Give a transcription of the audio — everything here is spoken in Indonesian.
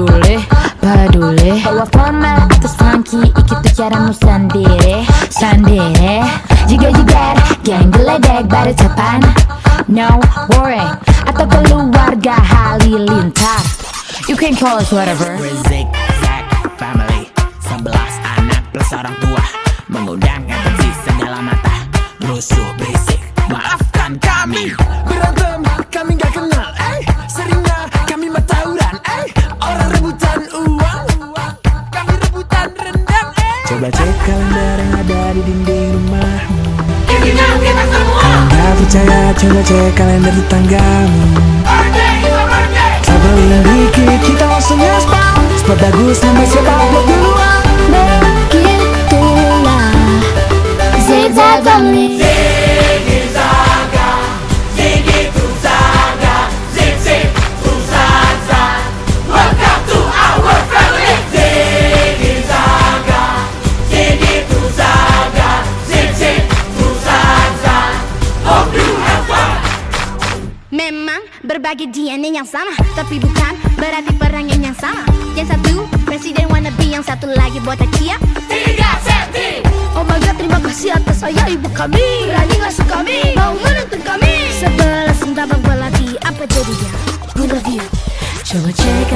peduli, peduli. Bawa format terus funky, ikut caramu sendiri, sendiri. Jigar-jigar, geng geledek baru depan. No worry, atau keluarga halilintar. You can call us whatever. We're Zigzag Family, 11 anak plus orang tua, mengundang atensi segala mata. Rusuh berisik, maafkan kami. Berantem, kami gak kenal, seringnya kami matauran, orang rebutan uang, kami rebutan rendang, Coba cek kalender yang ada di dinding rumahmu. Intinya kita semua. Kalau gak percaya, coba cek kalender tetanggamu. Traveling dikit, kita langsung nge-spam. Spot bagus, nambah suka upload duluan. Begitulah Zigzag Family. Memang berbagi DNA yang sama, tapi bukan berarti perangan yang sama. Yang satu presiden wannabe, yang satu lagi botak cia. 3 senti. Oh my god, terima kasih atas ayah ibu kami. Berani ngasuh kami, mau menuntun kami. 11 entah bang pelatih, apa jadinya? Good of you. Coba cek